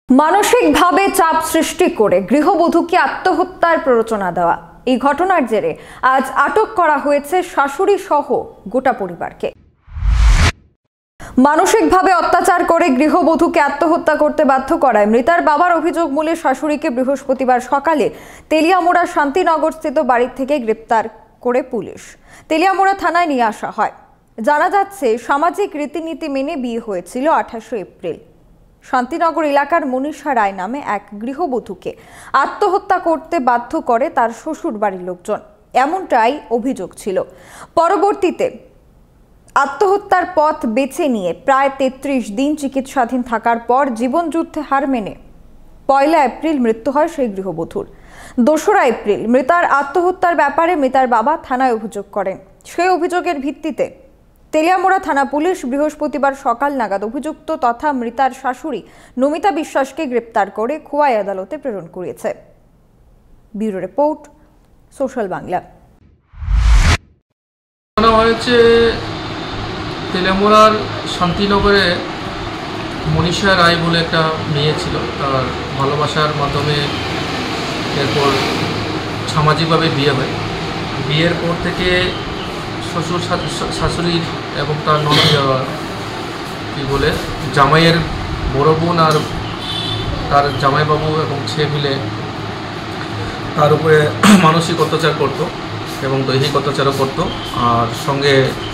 মানসিকভাবে চাপ সৃষ্টি করে গৃহবধূকে আত্মহত্যার প্ররোচনা দেওয়া এই ঘটনার জেরে আজ আটক করা হয়েছে শাশুড়ি সহ গোটা পরিবারকে। মানসিকভাবে অত্যাচার করে গৃহবধূকে আত্মহত্যা করতে বাধ্য করায় মৃতার বাবার অভিযোগ মূলে শাশুড়িকে বৃহস্পতিবার সকালে তেলিয়ামুড়া শান্তিনগরস্থিত বাড়ি থেকে গ্রেপ্তার করে পুলিশ তেলিয়ামুড়া থানায় নিয়ে আসা হয়। জানা যাচ্ছে, সামাজিক রীতিনীতি মেনে বিয়ে হয়েছিল 28 এপ্রিল। শান্তিনগর এলাকার মনীষা রায় নামে এক গৃহবধূকে আত্মহত্যা করতে বাধ্য করে তার শ্বশুর বাড়ির লোকজন, এমনটাই অভিযোগ ছিল। পরবর্তীতে আত্মহত্যার পথ বেছে নিয়ে প্রায় 33 দিন চিকিৎসাধীন থাকার পর জীবনযুদ্ধে হার মেনে 1 এপ্রিল মৃত্যু হয় সেই গৃহবধূর। 2 এপ্রিল মৃতার আত্মহত্যার ব্যাপারে মৃতার বাবা থানায় অভিযোগ করেন। সেই অভিযোগের ভিত্তিতে তেলিয়ামুড়া থানা পুলিশ বৃহস্পতিবার সকাল নাগাদ অভিযুক্ত তথা মৃতার শাশুড়ি নমিতা বিশ্বাসকে গ্রেপ্তার করে খোয়াই আদালতে প্রেরণ করেছে। Bureau report, social Bangla. তেলিয়ামুড়ার শান্তিনগরে মনীষা রায় বলে একটা মেয়ে ছিল, তার ভালোবাসার মাধ্যমে এরপর সামাজিকভাবে বিয়ে হয়। বিয়ের পর থেকে শ্বশুর শাশুড়ির এবং তার জামাইয়ের বড় বোন আর তার জামাইবাবু এবং ছেলে মিলে তার উপরে মানসিক অত্যাচার করত এবং দৈহিক অত্যাচারও করত, আর সঙ্গে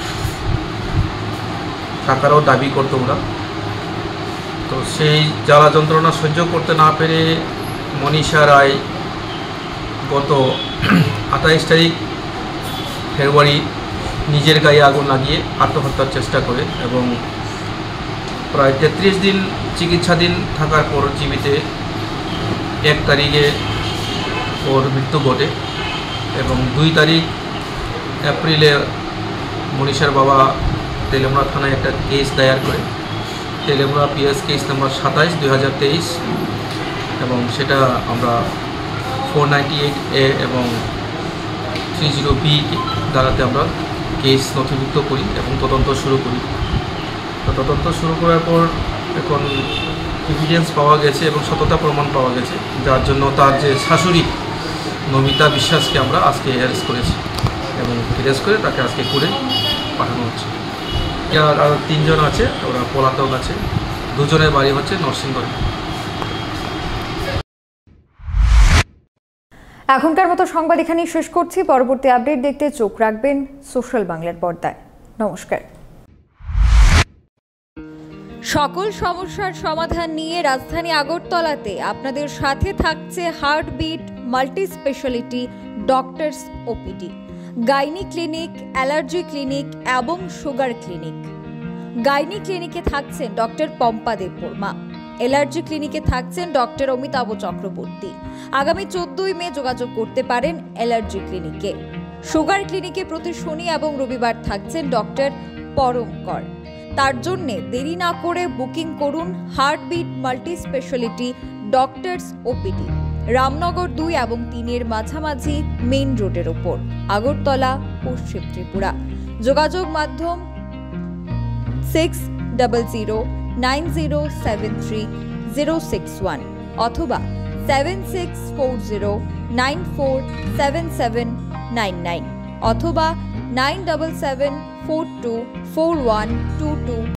টাকারও দাবি করতো ওরা। তো সেই জ্বালা যন্ত্রণা সহ্য করতে না পেরে মনীষা রায় গত 28 তারিখ ফেব্রুয়ারি নিজের গায়ে আগুন লাগিয়ে আত্মহত্যার চেষ্টা করে এবং প্রায় 33 দিন চিকিৎসাধীন থাকার পর জীবিতে 1 তারিখে ওর মৃত্যু ঘটে এবং 2 তারিখ এপ্রিলে মনীষার বাবা তেলিয়ামুড়া থানায় একটা কেস দায়ের করে, তেলিয়ামুড়া পিএস কেস নাম্বার 27/2023, এবং সেটা আমরা 498A এবং 30B দ্বারাতে আমরা কেস নথিভুক্ত করি এবং তদন্ত শুরু করি। তো তদন্ত শুরু করার পর এখন এভিডেন্স পাওয়া গেছে এবং সততা প্রমাণ পাওয়া গেছে, যার জন্য তার যে শাশুড়ি নমিতা বিশ্বাসকে আমরা আজকে অ্যারেস্ট করেছি এবং অ্যারেস্ট করে তাকে আজকে করে পাঠানো হচ্ছে। আর 3 জন আছে, ওরা পলাতক আছে। 2 জনের বাড়ি হচ্ছে নরসিংগড়। এখনকার মতো সংবাদ এখানেই শেষ করছি। পরবর্তী আপডেট দেখতে চোখ রাখবেন সোশ্যাল বাংলার পর্দায়। নমস্কার। সকল সমস্যার সমাধান নিয়ে রাজধানী আগরতলাতে আপনাদের সাথে থাকছে Heartbeat multi speciality doctors OPD, gynae clinic, allergy clinic এবং সুগার ক্লিনিক। গাইনি ক্লিনিকে থাকছেন ডক্টর পম্পা দেববর্মা, অ্যালার্জি ক্লিনিকে থাকছেন ডক্টর অমিতাভ চক্রবর্তী। আগামী 14 মে যোগাযোগ করতে পারেন অ্যালার্জি ক্লিনিকে। সুগার ক্লিনিকে প্রতি শনি এবং রবিবার থাকছেন ডক্টর পরমকর। তার জন্য দেরি না করে বুকিং করুন Heartbeat multi speciality doctors OPD, Ramnagar 2 এবং 3 এর মাঝামাঝি মেইন রোডের ওপর, আগরতলা, পশ্চিম ত্রিপুরা। যোগাযোগ মাধ্যম 60009073 অথবা 7640947799 অথবা 977424122